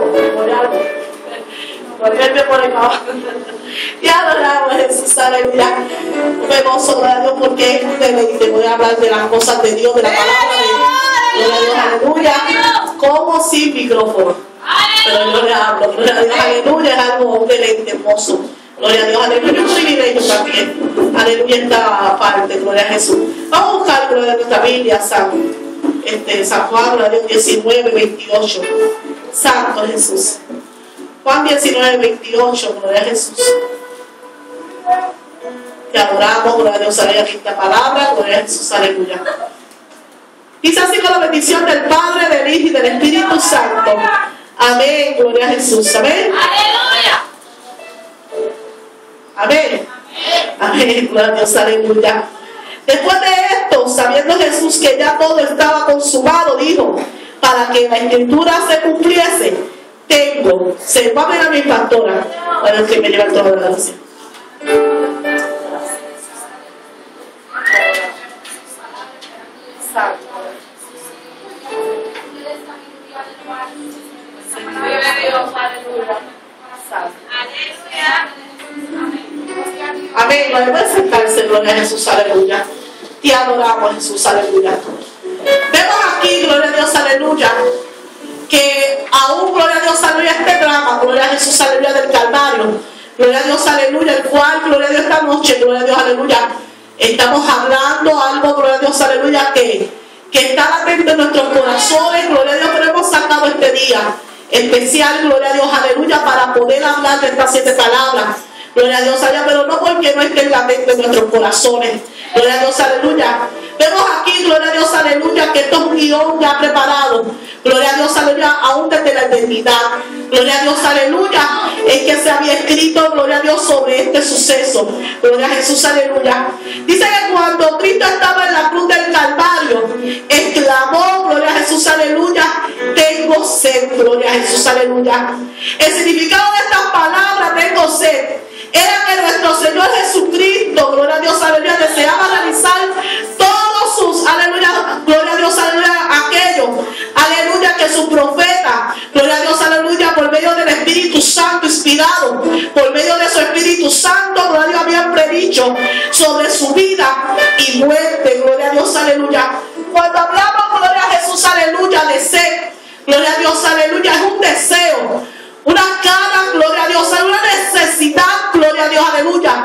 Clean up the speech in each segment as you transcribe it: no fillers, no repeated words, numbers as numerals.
Volverme por el favor. Y adoramos a Jesús, aleluya. Me gozo, gloria a Dios, porque es un deleite. Voy a hablar de las cosas de Dios, de la palabra de Dios. Gloria a Dios, aleluya. Como sin micrófono. Pero yo le hablo, gloria a Dios, aleluya. Es algo, un deleite hermoso. Gloria a Dios, aleluya. Un privilegio también. Aleluya, esta parte, gloria a Jesús. Vamos a buscar, gloria a nuestra Biblia, San Juan, gloria a Dios, 19, 28. Santo Jesús. Juan 19, 28, gloria a Jesús. Te adoramos, gloria a Dios, aleluya, esta palabra, gloria a Jesús, aleluya. Dice así con la bendición del Padre, del Hijo y del Espíritu Santo. Amén, gloria a Jesús, amén. Aleluya. Amén. Amén, gloria a Dios, aleluya. Después de esto, sabiendo Jesús que ya todo estaba consumado, dijo, para que la escritura se cumpliese, se va a ver a mi pastora, para que me lleve el trono de la gracia. Amén, gloria a sentarse, gloria a Jesús, aleluya. Te adoramos, Jesús, aleluya. Vemos aquí, gloria a Dios, aleluya, que aún, gloria a Dios, aleluya, este drama, gloria a Jesús, aleluya, del Calvario, gloria a Dios, aleluya, el cual, gloria a Dios, esta noche, gloria a Dios, aleluya, estamos hablando algo, gloria a Dios, aleluya, que está latente en nuestros corazones, gloria a Dios, pero hemos sacado este día especial, gloria a Dios, aleluya, para poder hablar de estas 7 palabras, gloria a Dios, aleluya, pero no porque no estén latente en nuestros corazones, gloria a Dios, aleluya. Vemos aquí, gloria a Dios, aleluya, que esto es un guión ya preparado. Gloria a Dios, aleluya, aún desde la eternidad. Gloria a Dios, aleluya, es que se había escrito, gloria a Dios, sobre este suceso. Gloria a Jesús, aleluya. Dice que cuando Cristo estaba en la cruz del Calvario, exclamó, gloria a Jesús, aleluya, tengo sed, gloria a Jesús, aleluya. El significado de estas palabras, tengo sed, era que nuestro Señor Jesucristo, gloria a Dios, aleluya, deseaba realizar todos sus, aleluya, gloria a Dios, aleluya, aquello, aleluya, que su profeta, gloria a Dios, aleluya, por medio del Espíritu Santo inspirado, por medio de su Espíritu Santo, gloria a Dios, habían predicho sobre su vida y muerte, gloria a Dios, aleluya. Cuando hablamos, gloria a Jesús, aleluya, de sed, gloria a Dios, aleluya, es un deseo, una cara, gloria a Dios, una necesidad, gloria a Dios, aleluya,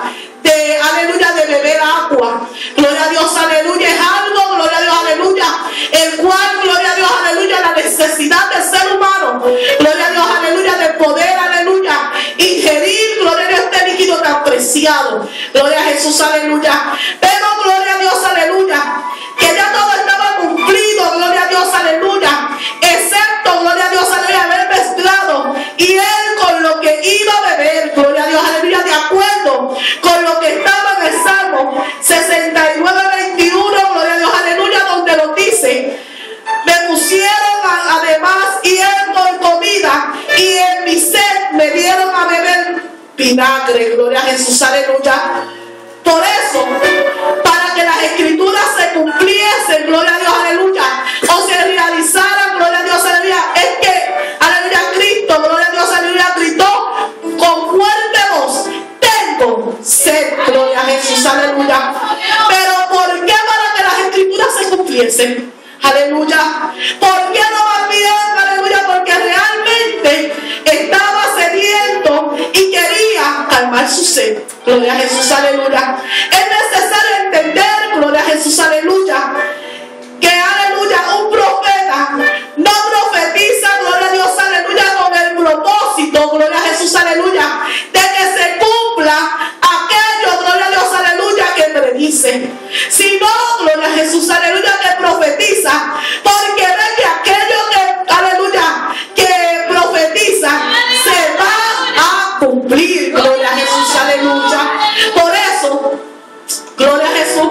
de beber agua, gloria a Dios, aleluya, es algo, gloria a Dios, aleluya, el cual, gloria a Dios, aleluya, la necesidad del ser humano, gloria a Dios, aleluya, de poder, aleluya, ingerir, gloria a Dios, este líquido tan preciado, gloria a Jesús, aleluya, pero gloria a Dios, aleluya, que ya todo estaba cumplido, gloria a Dios, aleluya, excepto, gloria a Dios, aleluya, haber mezclado y él con lo que iba a beber, gloria a Dios, aleluya, de acuerdo con lo que estaba en el Salmo 69, 21, gloria a Dios, aleluya, donde lo dice, me pusieron además hielo en comida y en mi sed me dieron a beber vinagre, gloria a Jesús, aleluya. Por eso, para que las escrituras se cumpliesen, gloria a Dios, aleluya, o se realizaran, gloria a Dios, aleluya, es que, aleluya, Cristo, gloria a Dios, aleluya, gritó con fuerte voz, tengo sed, gloria a Jesús, aleluya. Pero ¿por qué para que las escrituras se cumpliesen? Aleluya. ¿Por qué no más bien? Aleluya, porque realmente estaba sediento y quería calmar su sed. Gloria a Jesús, aleluya. Es necesario entender, gloria a Jesús, aleluya, que, aleluya, un profeta no profetiza, gloria a Dios, aleluya, con el propósito, gloria a Jesús, aleluya, de que se cumpla aquello, gloria a Dios, aleluya, que predice, sino, gloria a Jesús, aleluya, que profetiza, porque ve que aquello que, aleluya, que profetiza se va a cumplir, gloria a Jesús, aleluya. Por eso, gloria a Jesús,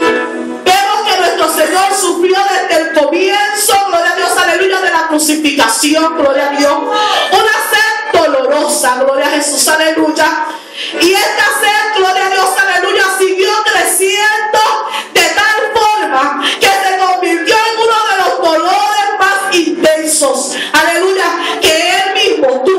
vemos que nuestro Señor sufrió desde el comienzo, gloria a Dios, aleluya, de la crucificación, gloria a Dios, una sed dolorosa, gloria a Jesús, aleluya, y esta sed, gloria a Dios, aleluya, siguió creciendo de tal forma que se convirtió en uno de los dolores más intensos, aleluya, que él mismo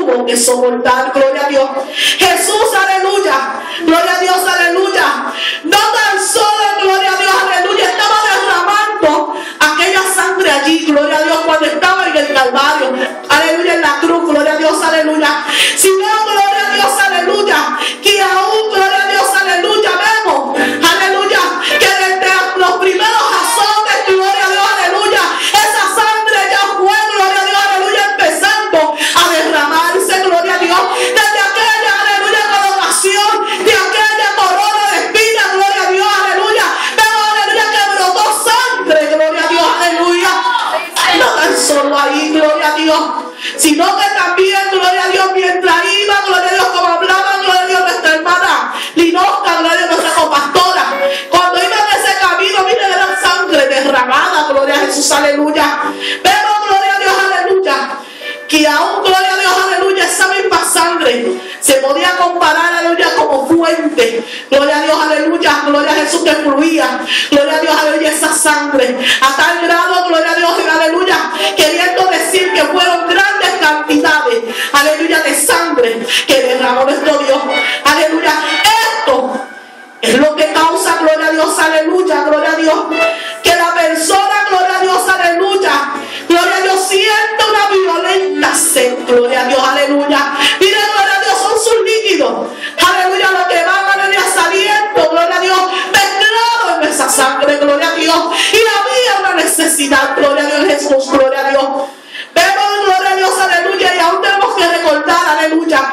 tuvo que soportar, gloria a Dios. Jesús, aleluya, gloria a Dios, aleluya. No tan solo, gloria a Dios, aleluya, estaba derramando aquella sangre allí, gloria a Dios, cuando estaba en el Calvario, aleluya, en la cruz, gloria a Dios, aleluya. Sino, gloria a Dios, aleluya, que aún, gloria a Dios, aleluya, vemos, aleluya, que desde los primeros azotes, gloria a Dios, aleluya, esa sangre ya fue, gloria a Dios, aleluya, empezando a derramarse, gloria a Dios, desde aquella, aleluya, colocación, de aquella corona de espinas, gloria a Dios, aleluya, pero aleluya, que brotó sangre, gloria a Dios, aleluya. No tan solo ahí, gloria a Dios, sino que también, gloria a Dios, mientras iba, gloria a Dios, como hablaba, gloria a Dios, nuestra hermana Linosca, gloria a Dios, nuestra compastora, cuando iba en ese camino, miren, era sangre derramada, gloria a Jesús, aleluya. Pero, gloria a Dios, aleluya, que aún, gloria a Dios, aleluya, esa misma sangre se podía comparar, aleluya, como fuente, gloria a Dios, aleluya, gloria a Jesús, que fluía, gloria a Dios, aleluya, esa sangre, a tal grado, gloria a Dios, aleluya, queriendo decir que fueron grandes cantidades, aleluya, de sangre que derramó nuestro Dios, aleluya. Esto es lo que causa, gloria a Dios, aleluya, gloria a Dios, que la persona, gloria a Dios, aleluya, gloria a Dios, siente una violenta sed, gloria a Dios, aleluya. Mire, gloria a Dios, son sus líquidos, aleluya, lo que van, aleluya, saliendo, gloria a Dios, mezclado en esa sangre, gloria a Dios, y había una necesidad, gloria a Dios, Jesús, gloria a Dios. Vemos, gloria a Dios, aleluya, y aún tenemos que recordar, aleluya,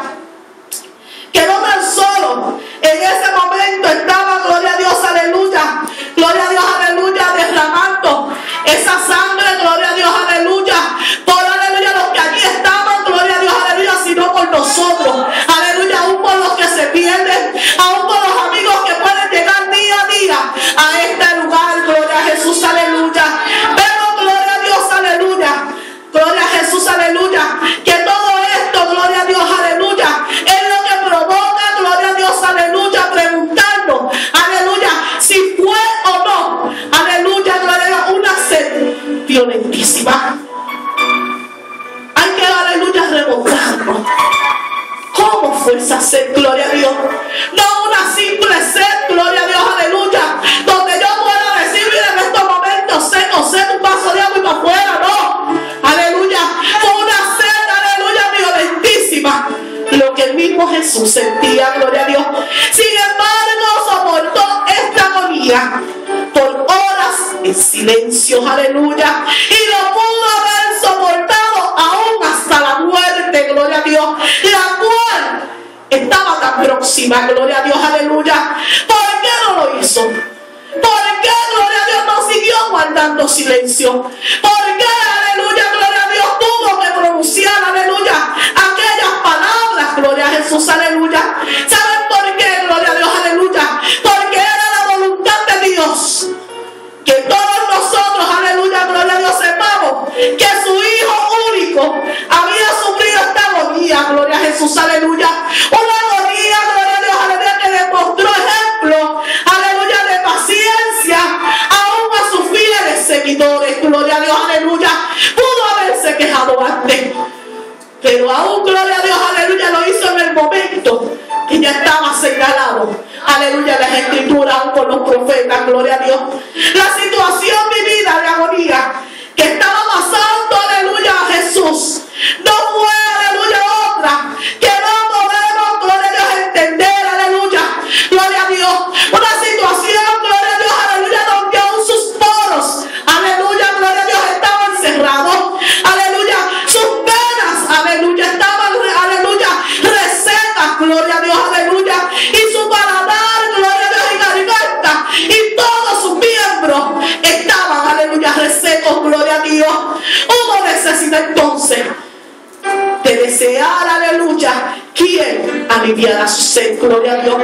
que no tan solo en ese momento estaba, gloria a Dios, aleluya, gloria a Dios, aleluya, derramando esa sangre, gloria a Dios, aleluya, por, aleluya, los que allí estaban, gloria a Dios, aleluya, sino por nosotros, aleluya, aún por los que se pierden, aún por los amigos que pueden llegar día a día a este lugar, gloria a Jesús, aleluya. Pero, gloria a Dios, aleluya, gloria a Jesús, aleluya, que todo esto, gloria a Dios, aleluya, es lo que provoca, gloria a Dios, aleluya, preguntando, aleluya, si fue o no, aleluya, gloria a Dios, una sed violentísima. Hay que, aleluya, remontarnos. ¿Cómo fue esa sed, gloria a Dios? No una simple sed, gloria a Dios, aleluya, donde yo pueda decir, mira, en estos momentos sé un vaso de agua y para afuera, no, aleluya, fue una sed, aleluya, violentísima, lo que el mismo Jesús sentía, gloria a Dios. Sin embargo, soportó esta agonía por horas en silencio, aleluya, y lo pudo haber soportado aún hasta la muerte, gloria a Dios, la cual estaba tan próxima, gloria a Dios, aleluya. ¿Por qué no lo hizo? ¿Por qué, gloria a Dios, no siguió guardando silencio? ¿Por qué, aleluya, gloria a Dios, tuvo que pronunciar, aleluya, aquellas palabras, gloria a Jesús, aleluya? ¿Saben por qué, gloria a Dios, aleluya? Porque era la voluntad de Dios que todos nosotros, aleluya, gloria a Dios, sepamos que su Hijo único había sufrido esta agonía, gloria a Jesús, aleluya. Una agonía, gloria a Dios, aleluya, que demostró ejemplo, aleluya, de paciencia aún a sus fieles seguidores, gloria a Dios, aleluya. Pudo haberse quejado antes, pero aún, gloria a Dios, aleluya, lo hizo en el momento que ya estaba señalado, aleluya, las escrituras, aún por los profetas, gloria a Dios. La situación vivida de agonía que estaba pasando, aleluya, a Jesús, no fue, aleluya, otra que no podemos, gloria a Dios, entender, aleluya, gloria a Dios. Una situación, gloria a Dios, aleluya, donde aún sus poros, aleluya, gloria a Dios, estaban cerrados, aleluya, sus venas, aleluya, estaban, aleluya, resecas, gloria a Dios, aleluya, y su paladar, gloria a Dios, y garganta, y todos sus miembros estaban, aleluya, resecos, gloria a Dios. Hubo necesidad entonces de desear, aleluya, quien aliviara su sed, gloria a Dios.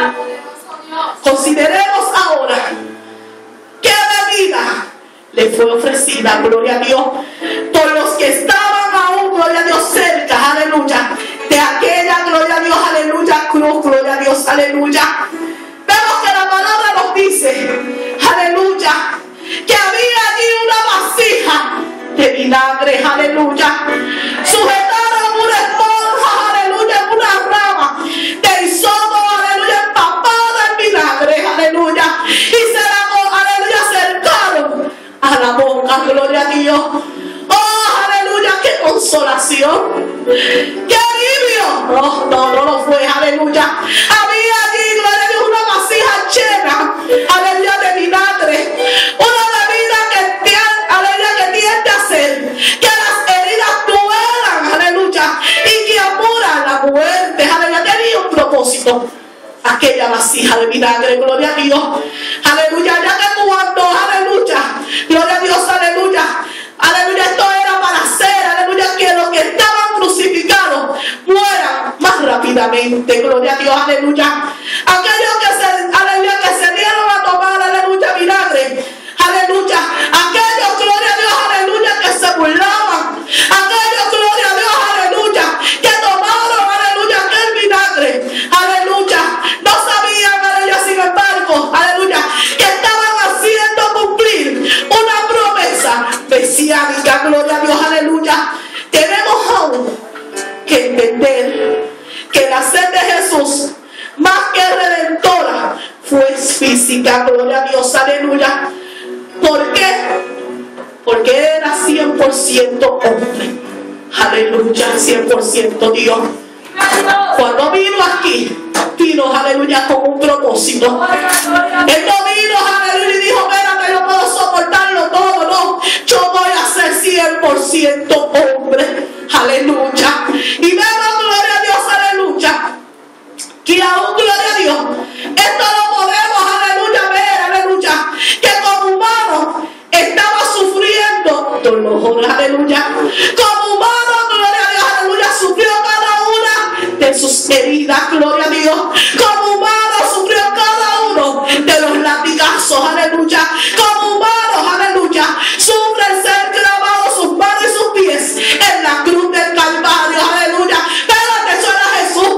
Consideremos ahora qué bebida le fue ofrecida, gloria a Dios, por los que estaban aún, gloria a Dios, cerca, aleluya, de aquella, gloria a Dios, aleluya, cruz, gloria a Dios, aleluya. Vemos que la palabra nos dice, aleluya, que había allí una vasija de vinagre, aleluya, sujetaron una esponja, salvación. ¡Qué alivio! No lo fue, aleluya. Había allí, gloria a Dios, una vasija llena, aleluya, de vinagre. Una bebida que tiende a hacer que las heridas duelan, aleluya, y que apuran la muerte, aleluya. Tenía un propósito aquella vasija de vinagre, gloria a Dios, aleluya. Ya que cuando, aleluya, gloria a Dios, aleluya, esto era para hacer, aleluya, que los que estaban crucificados mueran más rápidamente, gloria a Dios, aleluya. Aquellos que se dieron a tomar, aleluya, vinagre, aleluya. Aquellos, gloria a Dios, aleluya, que se burlaban. Aquellos, gloria a Dios, aleluya, que tomaron, aleluya, aquel vinagre, aleluya. No sabían, aleluya, sin embargo, aleluya, que estaban haciendo cumplir una promesa mesiánica, gloria a Dios, aleluya. Tenemos aún que entender que la sed de Jesús, más que redentora, fue física, gloria a Dios, aleluya. ¿Por qué? Porque era 100% hombre, aleluya, 100% Dios. Cuando vino aquí, vino, aleluya, con un propósito. Él no vino, aleluya, y dijo, espérate, yo puedo soportarlo todo, no. Yo voy a ser 100% hombre, aleluya. Y vemos, gloria a Dios, aleluya, que aún, gloria a Dios, esto lo podemos, aleluya, ver, aleluya, que como humano estaba sufriendo dolor, aleluya. Como humano, gloria a Dios, aleluya, sufrió cada una de sus heridas, gloria a Dios. Como humano sufrió cada uno de los latigazos, aleluya. Como humano, aleluya, sufre el ser clavado sus manos y sus pies en la cruz del Calvario, aleluya. Pero eso era Jesús.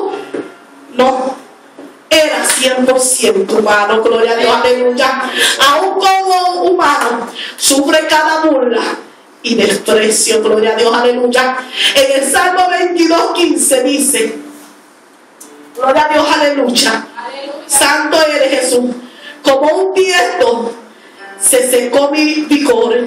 No, era 100% humano, gloria a Dios, aleluya. Aún como humano, sufre cada burla y desprecio, gloria a Dios, aleluya. En el Salmo 22:15 dice, gloria a Dios, aleluya, santo eres Jesús, como un tiesto se secó mi vigor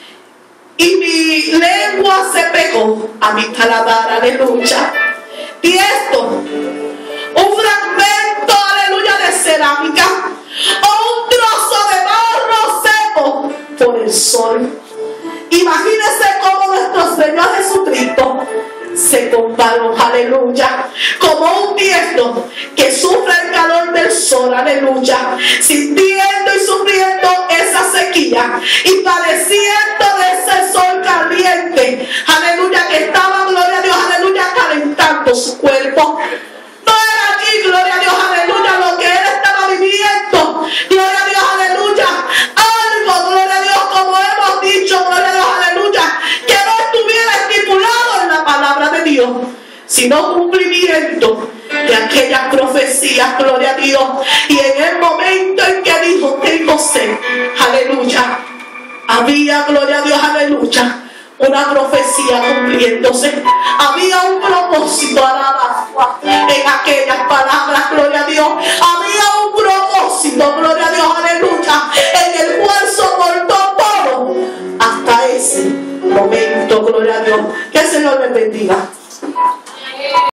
y mi lengua se pegó a mi paladar, aleluya. Tiesto, un fragmento, aleluya, de cerámica o un trozo de barro seco por el sol. Imagínense cómo nuestro Señor Jesucristo se comparó, aleluya, como un tiesto que sufre el calor del sol, aleluya, sintiendo y sufriendo esa sequía y padeciendo de ese sol caliente, aleluya, que estaba, gloria a Dios, aleluya, calentando su cuerpo. No era aquí, gloria a Dios, aleluya, lo que él estaba viviendo, gloria a Dios, aleluya, algo, gloria a Dios, como hemos dicho, gloria a Dios, aleluya, que no estuviera estipulado en la palabra de Dios, sino cumplimiento de aquellas profecías, gloria a Dios. Y en el momento en que dijo, tengo sed, aleluya, había, gloria a Dios, aleluya, una profecía cumpliéndose. Había un propósito, alabado en aquellas palabras, gloria a Dios. Había un propósito, gloria a Dios, aleluya, en el cual soportó todo hasta ese momento, gloria a Dios. Que el Señor les bendiga.